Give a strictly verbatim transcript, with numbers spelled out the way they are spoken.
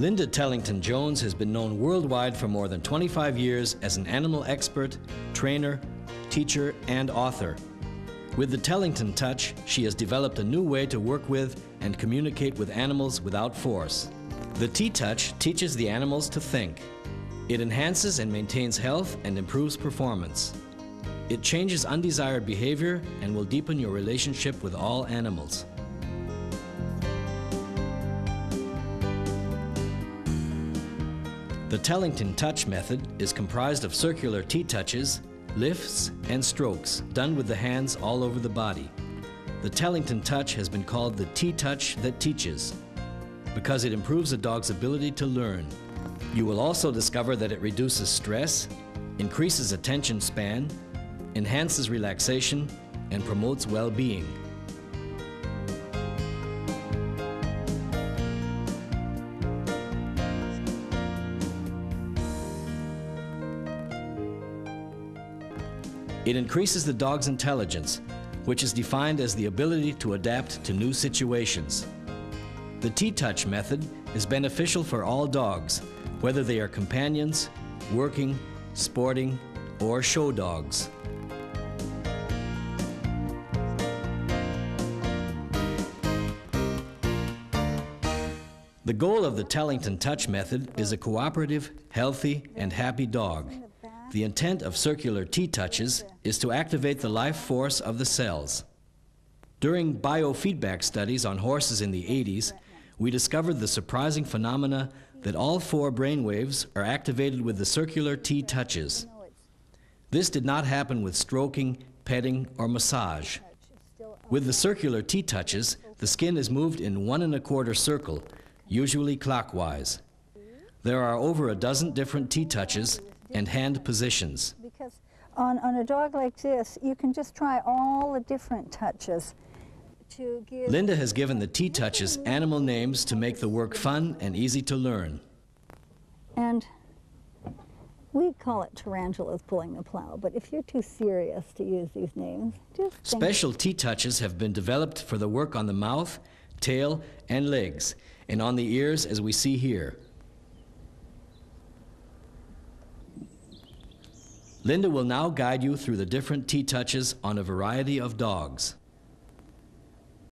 Linda Tellington-Jones has been known worldwide for more than twenty-five years as an animal expert, trainer, teacher, and author. With the Tellington Touch, she has developed a new way to work with and communicate with animals without force. The T-Touch teaches the animals to think. It enhances and maintains health and improves performance. It changes undesired behavior and will deepen your relationship with all animals. The Tellington Touch method is comprised of circular T-touches, lifts, and strokes done with the hands all over the body. The Tellington Touch has been called the T-Touch that teaches because it improves a dog's ability to learn. You will also discover that it reduces stress, increases attention span, enhances relaxation, and promotes well-being. It increases the dog's intelligence, which is defined as the ability to adapt to new situations. The T-Touch method is beneficial for all dogs, whether they are companions, working, sporting, or show dogs. The goal of the Tellington Touch method is a cooperative, healthy, and happy dog. The intent of circular T-touches is to activate the life force of the cells. During biofeedback studies on horses in the eighties, we discovered the surprising phenomena that all four brainwaves are activated with the circular T-touches. This did not happen with stroking, petting, or massage. With the circular T-touches, the skin is moved in one and a quarter circle, usually clockwise. There are over a dozen different T-touches and hand positions. Because on, on a dog like this, you can just try all the different touches to give... Linda has given the T-touches animal names to make the work fun and easy to learn. And we call it tarantulas pulling the plow, but if you're too serious to use these names, just think... Special T-touches have been developed for the work on the mouth, tail, and legs, and on the ears as we see here. Linda will now guide you through the different T-touches on a variety of dogs.